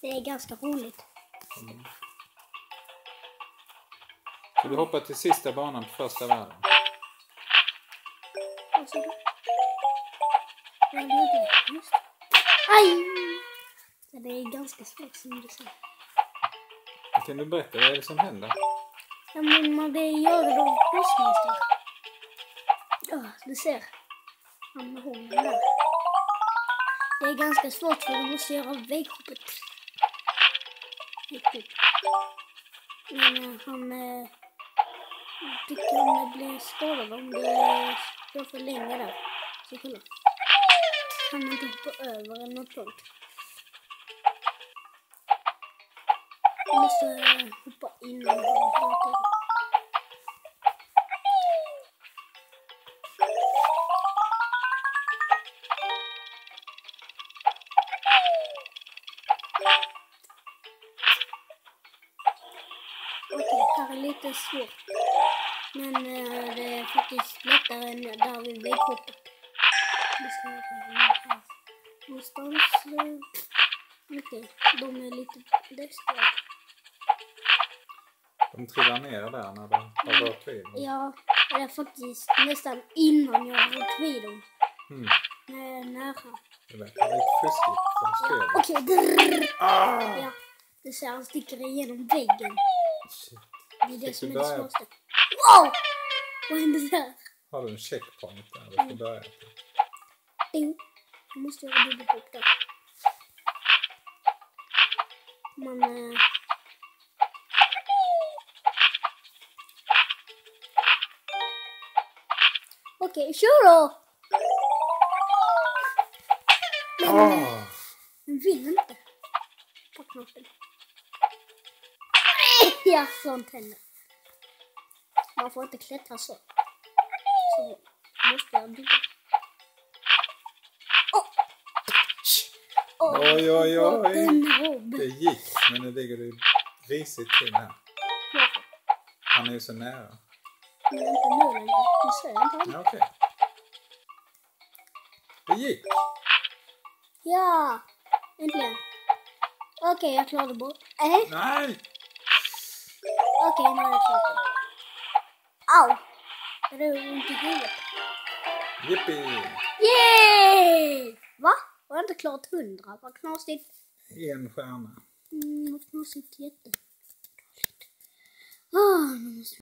Det är ganska roligt. Mm. Så du hoppar till sista banan på första världen. Vad sa du? Jag gjorde det. Just. Aj! Det är ganska svårt som du säger. Kan du berätta vad är det som händer? Ja, men man vill göra det av bossmonster. Ja, du ser. Han med honom där. Det är ganska svårt för du måste göra väghoppet. Men han tycker han blir skadad om du står för länge där. Så kolla. Han inte hoppa över en punkt. Du måste hoppa in och hoppa till. Okej, här är lite svårt. Men det är faktiskt lättare än där vid väghoppet. Vi ska här någonstans. Okej, de är lite läskiga. De trillar ner där när de har rört vid dem. Ja, det är faktiskt nästan innan jag har rört vid dem. Mm. När jag är nära. Det verkar lite fuskigt som spel. Okej, Ah! ja, det ser han sticker igenom väggen. Shit. Det är det Fick som du är det börja? svåraste. Wow! Vad hände där? Har du en checkpoint där? Du får börja. Jo, jag måste göra dubbelhopp där. Men... Okej, kör då! Den vill inte. På knappen. Ja, sånt händer. Man får inte klättra så. Så måste jag bygga. Oj, oj, oj. Den Det gick, men nu ligger du risigt till här. Han är ju så nära. Men inte nu längre. Du ser inte. Ja, okej. Det gick. Ja, äntligen. Okej, jag klarade bort. Nej! Okej, nu har jag klarat det. Au! Det är ont i huvudet. Yippie! Yay! Va? Har jag inte klarat 100? Vad knasigt. 1 stjärna. Vad knasigt jätte.